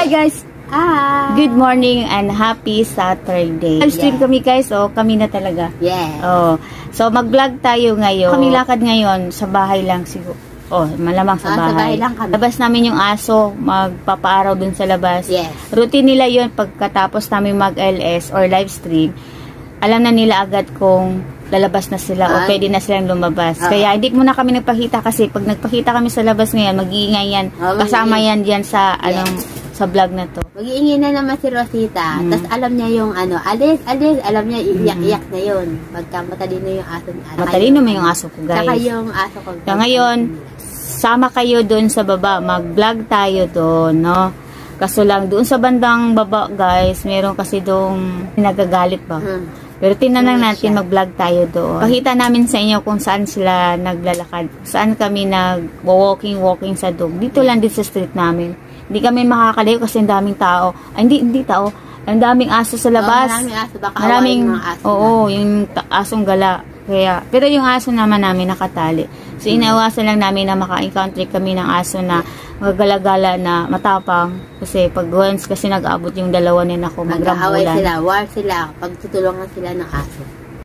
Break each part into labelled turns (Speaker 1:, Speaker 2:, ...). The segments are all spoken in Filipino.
Speaker 1: Hi guys! Good morning and happy Saturday. Live stream kami guys, kami na talaga. So mag-vlog tayo ngayon. Kami lakad ngayon, sa bahay lang siguro. Malamang sa bahay. Labas namin yung aso, magpapaaraw dun sa labas. Routine nila yun pagkatapos namin mag-LS or live stream. Alam na nila agad kung lalabas na sila o pwede na silang lumabas. Kaya hindi muna kami nagpakita kasi pag nagpakita kami sa labas ngayon, mag-iingay yan. Kasama yan dyan sa sa vlog na to.
Speaker 2: Mag-iingay na naman si Rosita. Tapos alam niya yung alis, alam niya iyak-iyak na yun. Pagka matalino yung aso niya.
Speaker 1: Matalino may yung aso ko guys.
Speaker 2: Saka yung aso ko.
Speaker 1: Kaya ngayon, sama kayo doon sa baba. Mag-vlog tayo doon, no? Kaso lang, doon sa bandang baba guys, meron kasi doon nagagalit ba? Pero tinanong natin mag-vlog tayo doon. Pakita namin sa inyo kung saan sila naglalakad. Saan kami nag-walking sa dog. Dito lang din sa street namin. Hindi kami makakalayo kasi ang daming tao. Ay, hindi tao. Ang daming aso sa labas.
Speaker 2: Maraming aso. Baka
Speaker 1: maraming
Speaker 2: mga aso.
Speaker 1: yung asong gala. Kaya, pero yung aso naman namin nakatali. So, inawasan lang namin na maka-encounter kami ng aso na magagala-gala na matapang. Kasi pag once kasi nag-abot yung dalawa nila ako magrambulan.
Speaker 2: Mag-aaway sila, war sila. Pagtutulungan sila ng aso.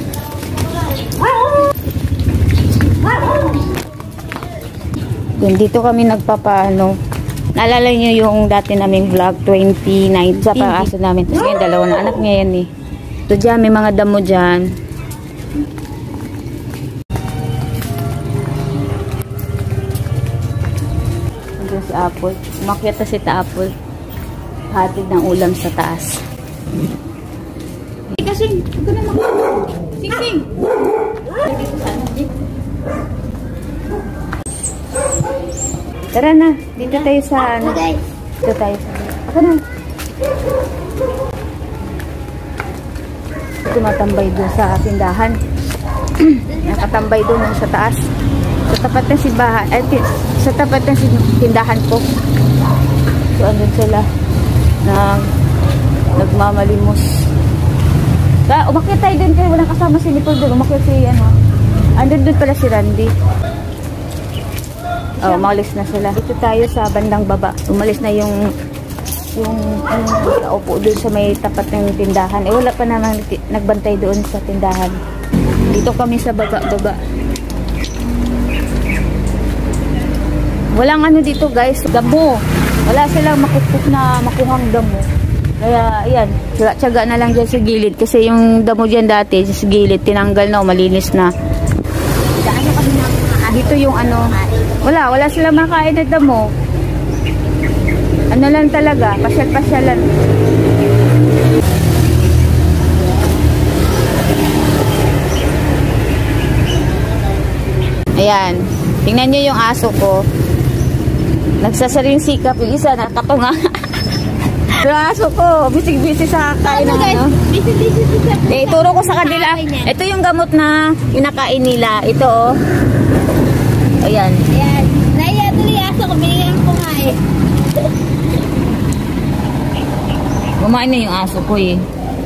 Speaker 1: Dito kami nagpapaano. Naalala nyo yung dati naming vlog 2019 sa pang-aso namin. Tapos ngayon dalawa na anak niya yan eh. So dyan may mga damo dyan. Andun si Apple. Umakyat na si Apple. Hatid ng ulam sa taas. Kasing! Huwag ka na makuha. Sing! Dito sa ano? Tara na, dito tayo sa ano. Dito tayo sa ako na. Tumatambay doon sa tindahan. Nakatambay doon sa taas. Sa tapat ng simbahan. Sa tapat ng tindahan ko. So andun sila nagmamalimos. Umakyat tayo doon kayo. Walang kasama si Nicole doon. Umakyat si andun doon pala si Randy. Umalis na sila. Dito tayo sa bandang baba. Umalis na yung upo doon sa may tapat ng tindahan. Wala pa naman nagbantay doon sa tindahan. Dito kami sa baba. Walang ano dito guys, damo. Wala silang makukuk na makuhang damo. Kaya ayan, tsaga na lang dyan sa gilid. Kasi yung damo dyan dati sa gilid, tinanggal na, malinis na. Dito yung wala silang makain na damo. Ano lang talaga, pasyal-pasyalan. Ayan, tingnan nyo yung aso ko. Nagsasaring sikap, yung isa nakatunga. Pero aso ko, bisig-bisig sa kain ng Bisig-bisig sa turo ko sa kanila. Ito yung gamot na inakain nila. Ito Ayan. Naiya tuloy aso ko, binigyan ko nga eh. Kumain na yung aso ko eh.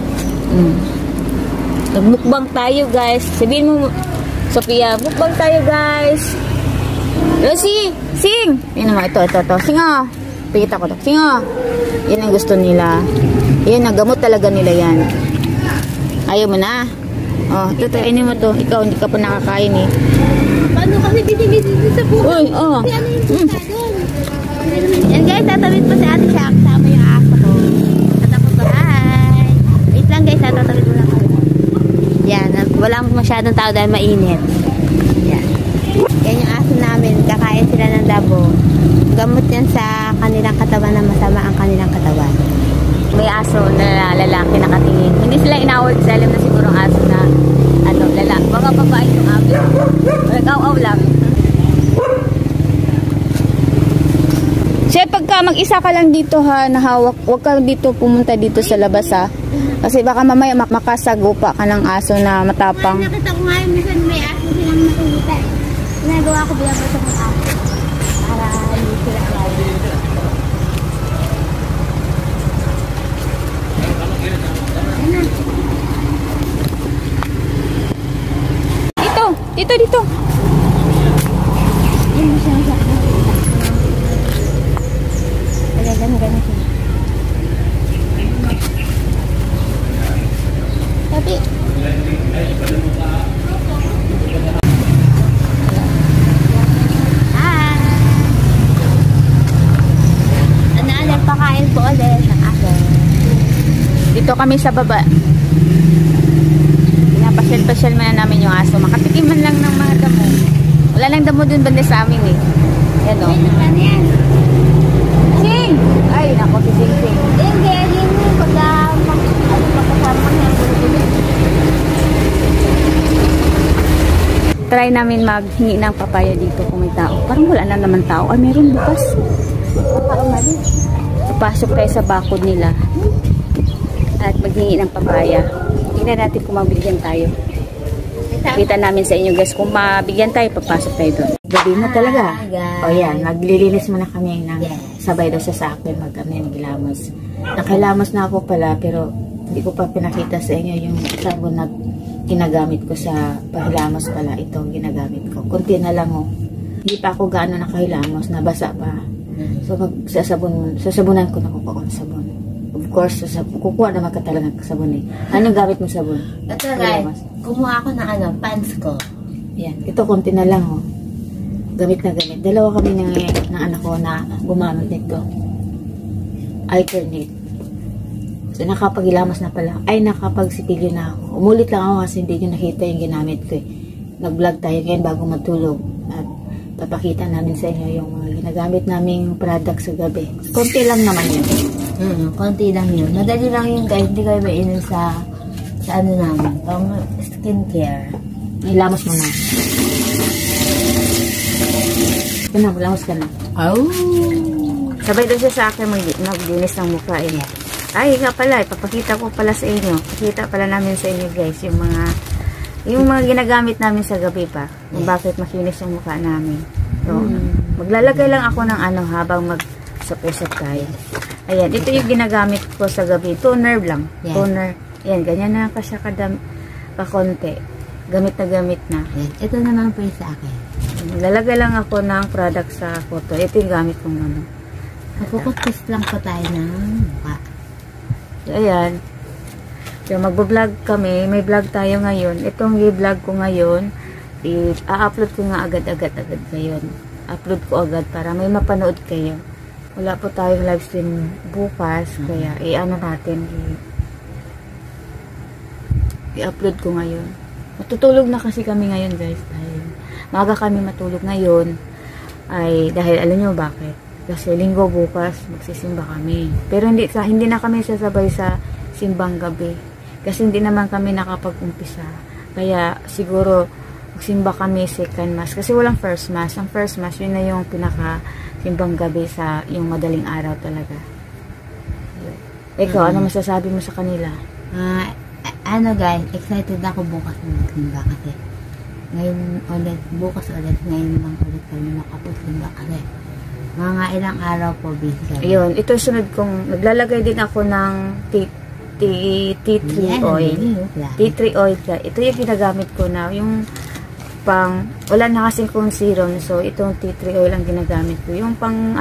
Speaker 1: Nagmukbang tayo guys. Sabihin mo, Sophia, mukbang tayo guys. Rosie, sing! Yan naman, ito. Sing o. Pikita ko to. Sing o. Yan ang gusto nila. Yan, nagamot talaga nila yan. Ayaw mo na. Ito, ini mo to. Ikaw, hindi ka pa nakakain eh.
Speaker 2: Paano kasi bisig-bisig sa buhay? Uy, Kasi ano yung pusa doon? Yan guys, tatawid po si Ate Shaq. Sama yung aso ko. Tatapos ko, hi! Wait lang guys, tatawid mo lang ako. Yan, wala masyadong tao dahil mainit. Yan. Yan yung aso namin. Kakain sila ng dabo. Gamot yan sa kanilang katawan na masama ang kanilang katawan. May aso na lalaki nakatingin. Hindi sila inaward sa alam na siguro ang aso na lalaki. Mga babae yung amin. Nag-aw-aw lang. Siya, pagka mag-isa ka lang dito ha, nahawak, huwag ka dito pumunta dito sa labas ha. Kasi baka mamaya makasagupa ka ng aso na matapang. Nakita ko nga yung minsan may aso silang nakikita. Ginagawa ko bilang sa mga aso. Para hindi sila lagi.
Speaker 1: Dito.
Speaker 2: Ganun siya. Tapi. Pakain po ulit ng akin.
Speaker 1: Dito kami sa baba. Pinapasyal-pasyal man namin yung aso. Makatikim man lang ng mga damo. Wala lang damo dun banda sa amin eh. Yan o. Ching! Ay, nako si Ching Ching.
Speaker 2: Hindi mo pagka makasama niya.
Speaker 1: Try namin maghingi ng papaya dito kung may tao. Parang wala na naman tao. Ay, meron bukas. Pasok tayo sa bakod nila at maghingi ng papaya. Tingnan natin kung mabigyan tayo. Kita namin sa inyo guys kung mabigyan tayo, papasok tayo doon. Gabi na talaga. O yan, maglilinis muna kami ng sabay daw sa akin maglamos. Nakilamos na ako pala pero hindi ko pa pinakita sa inyo yung sabon na ginagamit ko sa pahilamos pala. Ito ginagamit ko. Kunti na lang o. Hindi pa ako gaano nakahilamos, nabasa pa. So, sasabunan ko na kukuha ng sabon. Of course, kukuha naman ka talaga ng sabon eh. Anong gamit mo sabon?
Speaker 2: Ito guys, kumuha ako ng pants ko.
Speaker 1: Yan, ito konti na lang oh. Gamit na gamit. Dalawa kami ng anak ko na gumamit nito. Alternate. So, nakapag-ilamos na pala. Ay, nakapag-sipilyo na ako. Umulit lang ako kasi hindi nyo nakita yung ginamit ko eh. Nag-vlog tayo ngayon bago matulog. At papakita namin sa inyo yung mga ginagamit naming product sa gabi. Konti lang naman yun.
Speaker 2: Konti lang yun. Madali lang yun guys. Hindi kayo mainom sa ano namin. Pang skincare.
Speaker 1: Ilamos mo na. Lamos ka na.
Speaker 2: Oh!
Speaker 1: Sabay doon siya sa akin mag-dinis ng mukha eh. Ay, nga pala. Ipapakita ko pala sa inyo. Pakita pala namin sa inyo guys yung mga ginagamit namin sa gabi pa. Kung bakit makinis yung mukha namin. So, maglalagay lang ako ng habang mag-usap tayo. Ayan, ito yung ginagamit ko sa gabi. Toner lang. Yeah. Toner. Ayan, ganyan na kasi kakonti. Gamit na.
Speaker 2: Yes. Ito naman po yung sa akin.
Speaker 1: Maglalagay lang ako ng product sa photo. Ito yung gamit kong ano.
Speaker 2: Napukutis lang po tayo ng mukha.
Speaker 1: So, ayan. So, magbo-vlog kami. May vlog tayo ngayon. Itong i-vlog ko ngayon, i-upload ko nga agad ngayon. Upload ko agad para may mapanood kayo. Wala po tayong live stream bukas. Kaya, i-ano natin. I-upload ko ngayon. Matutulog na kasi kami ngayon, guys. Dahil maaga kami matulog ngayon. Dahil alam nyo bakit? Kasi linggo bukas, magsisimba kami. Pero hindi na kami sasabay sa simbang gabi. Kasi hindi naman kami nakapag-umpisa. Kaya siguro magsimba kami second mass. Kasi walang first mass. Ang first mass, yun na yung pinaka-simbang gabi sa yung madaling araw talaga. Ikaw, ano masasabi mo sa kanila?
Speaker 2: Guys, excited ako bukas na magsimba kasi. Ngayon ulit, bukas ulit, ngayon lang ulit kami makapagsimba kasi. Mga ilang araw po busy kami.
Speaker 1: Ayun, ito sunod kong, naglalagay din ako ng tea tree oil. Tea tree oil. Ito yung ginagamit ko na. Yung pang, wala na kasing kung serum. So, itong tea tree oil ang ginagamit ko. Yung pang,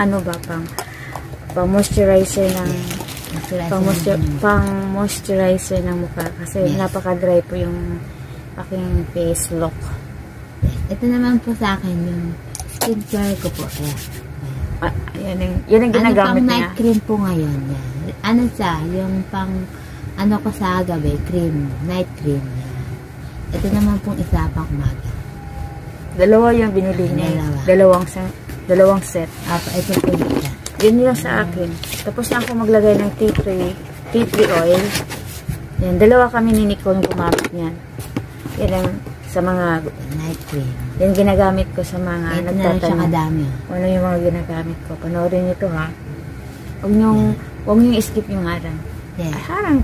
Speaker 1: pang moisturizer ng, pang moisturizer ng mukha. Kasi napaka-dry po yung aking face look.
Speaker 2: Ito naman po sa akin, yung skincare ko po.
Speaker 1: Yan ang ginagamit
Speaker 2: pang
Speaker 1: niya.
Speaker 2: night cream po ngayon. Yan. Yung pang, ko sa gabi, cream, night cream. Yan. Ito naman pong isa pang umaga.
Speaker 1: Dalawa yung binili niya. Dalawang set.
Speaker 2: Ito po isa.
Speaker 1: Yun yung sa akin. Tapos na ako maglagay ng tea tree oil. Yan, dalawa kami ni Nicole gumamit niyan. Yan ang sa mga
Speaker 2: night cream.
Speaker 1: Yan ginagamit ko sa mga nagtatanong.
Speaker 2: Ano
Speaker 1: yung mga ginagamit ko. Panoorin nyo to ha. Huwag nyo skip yung harang.
Speaker 2: Yeah.
Speaker 1: Harang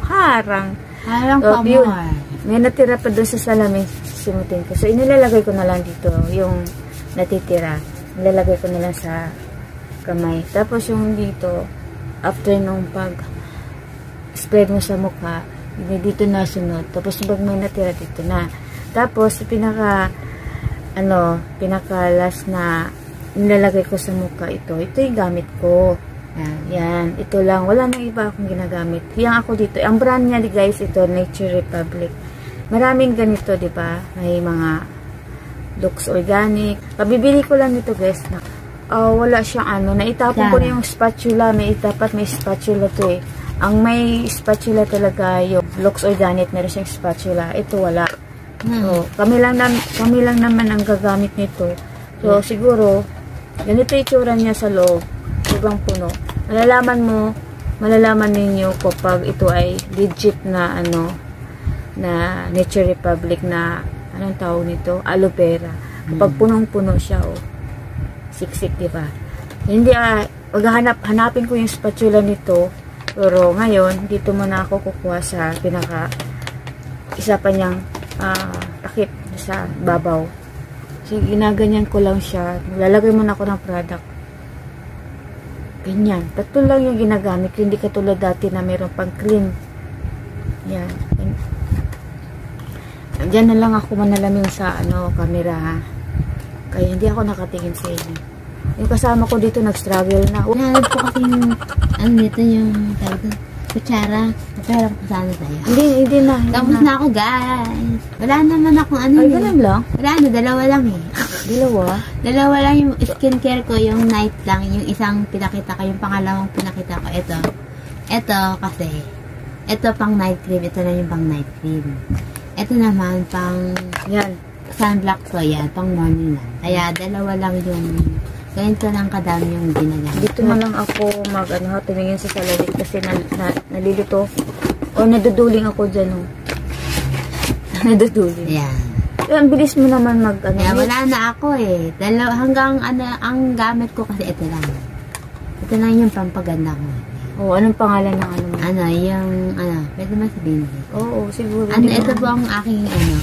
Speaker 2: pa more.
Speaker 1: May natira pa doon sa salamin. Simutin ko. So, inilalagay ko na lang dito. Yung natitira. Nilalagay ko na lang sa kamay. Tapos yung dito, after nung pag-spread mo sa mukha, dito na sunod. Tapos pag may natira dito na. Tapos, pinaka last na nilalagay ko sa mukha ito yung gamit ko. Yan, ito lang. Wala nang iba akong ginagamit. Yang ako dito. Ang brand niya, guys, ito, Nature Republic. Maraming ganito, di ba? May mga Lux Organic. Pabibili ko lang ito, guys. Wala siyang naitapon ko na yung spatula. Dapat may spatula to eh. Ang may spatula talaga yung Lux Organic. Meron siyang spatula. Ito wala. So, kami lang naman ang gagamit nito. So, siguro, ganito itsura niya sa loob. Sobrang puno. Malalaman ninyo kapag ito ay legit na na Nature Republic na anong tawag nito? Aloe vera. Kapag punong-puno siya, siksik, diba? Hindi, hanapin ko yung spatula nito. Pero ngayon, dito muna ako kukuha sa isa pa niyang takip sa babaw. So, ginaganyan ko lang siya. Lalagay muna ako ng product. Ganyan. Tatlo lang yung ginagamit. Hindi katulad dati na mayroon pang cream. Yan. Diyan na lang ako manalamin sa camera ha. Kaya hindi ako nakatingin sa inyo. Yung kasama ko dito nag-struggle na.
Speaker 2: Nahanap ko kasi yung dito yung kutsara. Kutsara ko sana sa'yo.
Speaker 1: Hindi na.
Speaker 2: Tapos na ako, guys. Wala naman akong
Speaker 1: Ay, ganun lang?
Speaker 2: Wala dalawa lang eh. Dalawa lang yung skincare ko, yung night lang. Yung isang pinakita ko, yung pangalawang pinakita ko. Ito kasi, ito pang night cream. Ito na yung pang night cream. Ito naman pang sunblock ko yan, pang morning lang. Kaya dalawa lang yung ganito lang kadami yung ginagamit.
Speaker 1: Dito na lang ako tumingin sa salamin kasi nalilito o naduduling ako dyan. Naduduling.
Speaker 2: Yan.
Speaker 1: Ang bilis mo naman
Speaker 2: wala na ako eh. Hanggang ang gamit ko kasi ito lang. Ito lang yung pampaganda ko.
Speaker 1: Anong pangalan ng
Speaker 2: pwede ba sabihin?
Speaker 1: Oo, siguro.
Speaker 2: Ito po ang aking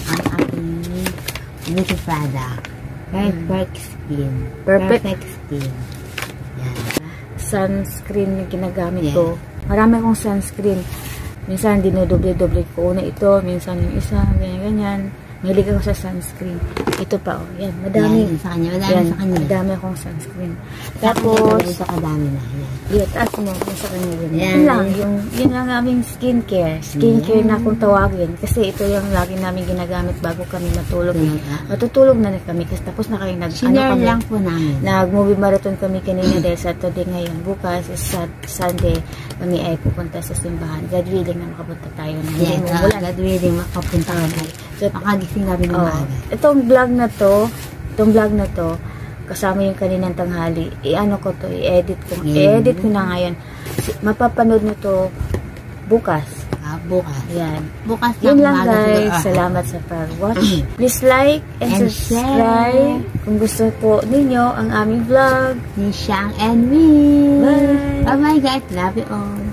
Speaker 2: beauty product. Perfect skin. Perfect skin. Yan.
Speaker 1: Sunscreen yung ginagamit ko. Marami akong sunscreen. Minsan dinodoble-doble ko. Una ito, minsan yung isa, ganyan-ganyan. Mahilig ako sa sunscreen. Ito pa, yan. Madami.
Speaker 2: Yan, sa kanya.
Speaker 1: Madami akong sunscreen. Tapos,
Speaker 2: ito kadami na.
Speaker 1: Yan, taas mo sa kanya yun. Yan lang, yun ang aming skincare. Skincare na kung tawagin. Kasi ito yung lagi namin ginagamit bago kami matulog. Matutulog na kami. Kasi tapos na kayo
Speaker 2: lang po namin.
Speaker 1: Nag-movie marathon kami kanina dahil Saturday ngayon. Bukas is Sunday. Kami ay pupunta sa simbahan. God willing na makapunta tayo.
Speaker 2: God willing makapunta tayo. So, makagising namin ng maaga.
Speaker 1: Itong vlog na to, kasama yung kaninang tanghali, i-edit ko. I-edit ko na ngayon. Mapapanood nyo to bukas.
Speaker 2: Bukas.
Speaker 1: Yan.
Speaker 2: Bukas
Speaker 1: yun lang guys. Salamat sa pag-watch. Please like and subscribe kung gusto po ninyo ang aming vlog.
Speaker 2: Ni Shang and me.
Speaker 1: Bye.
Speaker 2: Bye-bye guys. Love you all.